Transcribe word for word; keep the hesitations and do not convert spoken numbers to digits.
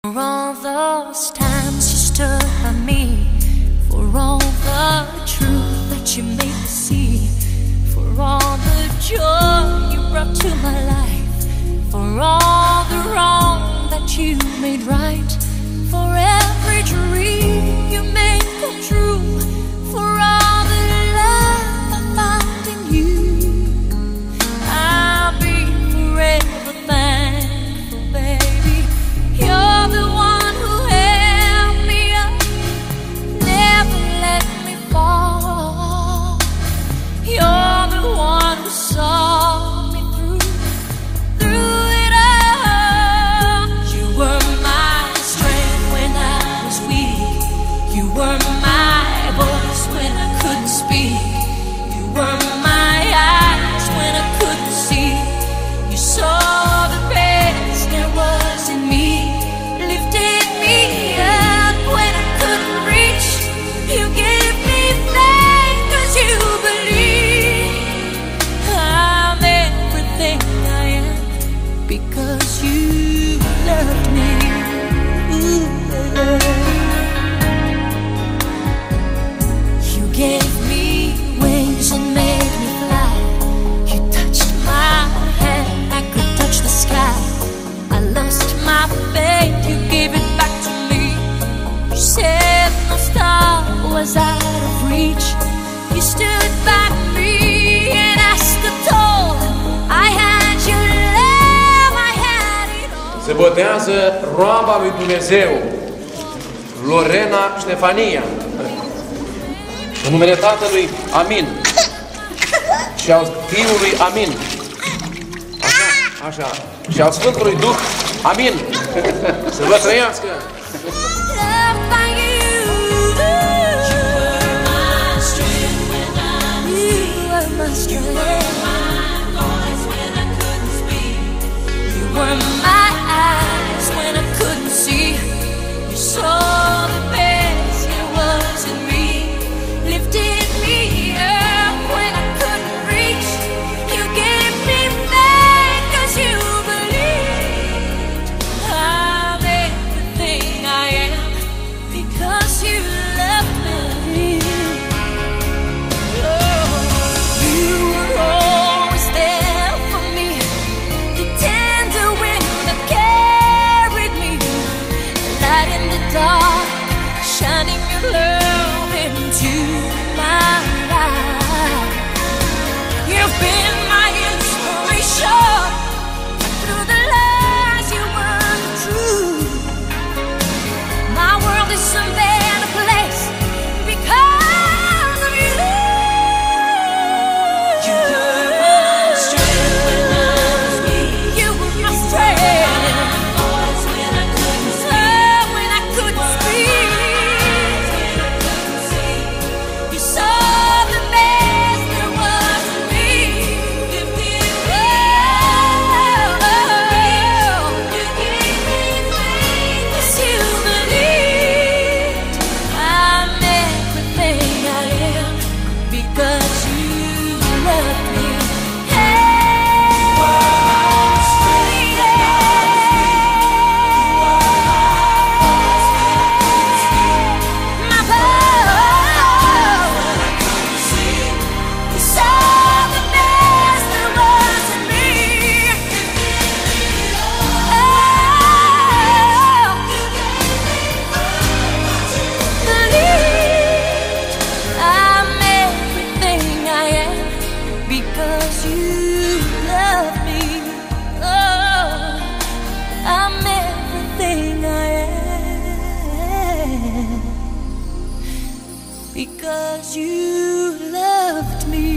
For all those times you stood by me, for all the truth that you made me see, for all the joy you brought to my life, for all the wrong that you made right, for every dream you made come true, for all the love I found in you, I'll be forever thankful, baby. You're the one who held me up, never let me fall. You're the one who saw me through, through it all. You were my strength when I was weak. You were my voice when I couldn't speak. You were my eyes when I couldn't see. You saw the best there was in me, lifted me up when I couldn't reach. You gave me faith 'cause you believe I'm everything I am because you loved me. Ooh, you gave me wings and made me fly. You touched my hand, I could touch the sky. I lost my faith, you gave it back to me. You said no star was out of reach. You stood by me and I stood tall. I had your love, I had it all. Se botează roaba lui Dumnezeu, Lorena Ștefania. În numele Tatălui, amin. Și al Fiului, amin. Așa, așa. Și al Sfântului Duh, amin. Să vă trăiască! Loved by you. You were my strength when I was weak. You were my strength. You were my voice when I couldn't speak. You were my eyes when I couldn't see. You saw the best there was in me, lifted me up when I couldn't reach. You gave me faith 'cause you believed I'm everything I am because you loved me. Oh, you were always there for me, the tender wind that carried me, light in the dark, shining your love into my life. You've been my inspiration through the lies you weren't true. My world is a better place because of you. You were my strength when I was weak. You were my strength. Voice when I couldn't speak. When I couldn't speak. You saw the best there was in me. You gave me faith. You gave me faith 'cause you believed I'm everything I am because you loved me. Hey, my voice. You saw the best there was in me. Oh, believed I'm everything I am because you love me. Oh, I'm everything I am because you loved me.